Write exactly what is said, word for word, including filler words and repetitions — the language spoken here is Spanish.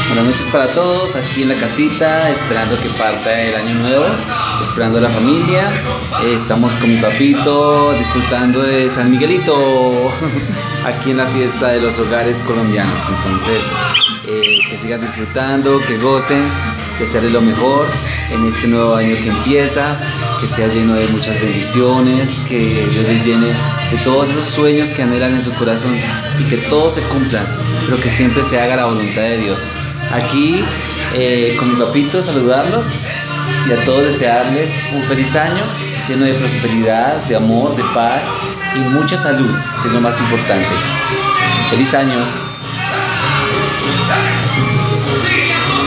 Buenas noches para todos, aquí en la casita, esperando que parta el año nuevo, esperando a la familia. Eh, estamos con mi papito, disfrutando de San Miguelito, aquí en la fiesta de los hogares colombianos. Entonces, eh, que sigan disfrutando, que gocen, desearles lo mejor en este nuevo año que empieza, que sea lleno de muchas bendiciones, que Dios les llene de todos esos sueños que anhelan en su corazón y que todos se cumplan, pero que siempre se haga la voluntad de Dios. Aquí eh, con mi papito saludarlos y a todos desearles un feliz año lleno de prosperidad, de amor, de paz y mucha salud, que es lo más importante. ¡Feliz año!